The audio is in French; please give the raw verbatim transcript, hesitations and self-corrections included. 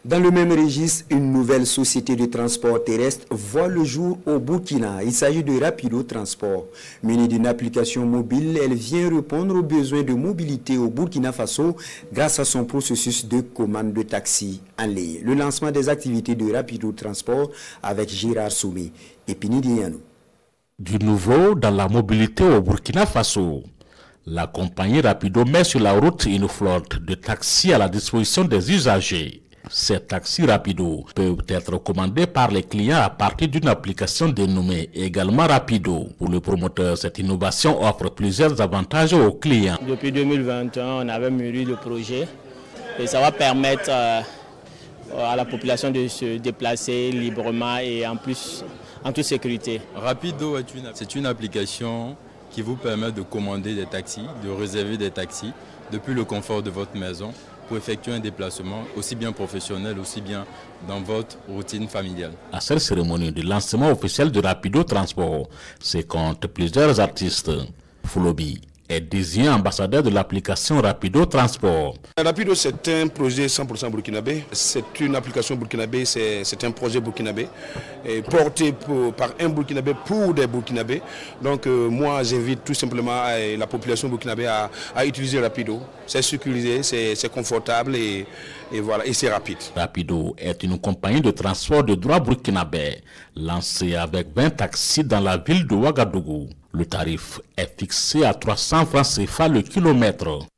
Dans le même registre, une nouvelle société de transport terrestre voit le jour au Burkina. Il s'agit de Rapido Transport. Munie d'une application mobile, elle vient répondre aux besoins de mobilité au Burkina Faso grâce à son processus de commande de taxi en ligne. Le lancement des activités de Rapido Transport avec Gérard Soumi et Pini Dianou. Du nouveau dans la mobilité au Burkina Faso. La compagnie Rapido met sur la route une flotte de taxis à la disposition des usagers. Ces taxis Rapido peuvent être commandés par les clients à partir d'une application dénommée également Rapido. Pour le promoteur, cette innovation offre plusieurs avantages aux clients. Depuis deux mille vingt et un, on avait mûri le projet et ça va permettre euh, à la population de se déplacer librement et en plus en toute sécurité. Rapido est une, c'est une application qui vous permet de commander des taxis, de réserver des taxis depuis le confort de votre maison, pour effectuer un déplacement aussi bien professionnel, aussi bien dans votre routine familiale. À cette cérémonie de lancement officiel de Rapido Transport, se comptent plusieurs artistes. Foulobi est désigné ambassadeur de l'application Rapido Transport. Rapido, c'est un projet cent pour cent burkinabé. C'est une application burkinabé, c'est un projet burkinabé porté pour, par un burkinabé pour des burkinabés. Donc euh, moi, j'invite tout simplement euh, la population burkinabé à, à utiliser Rapido. C'est sécurisé, c'est confortable et, et voilà, et c'est rapide. Rapido est une compagnie de transport de droit burkinabé lancée avec vingt taxis dans la ville de Ouagadougou. Le tarif est fixé à trois cents francs C F A le kilomètre.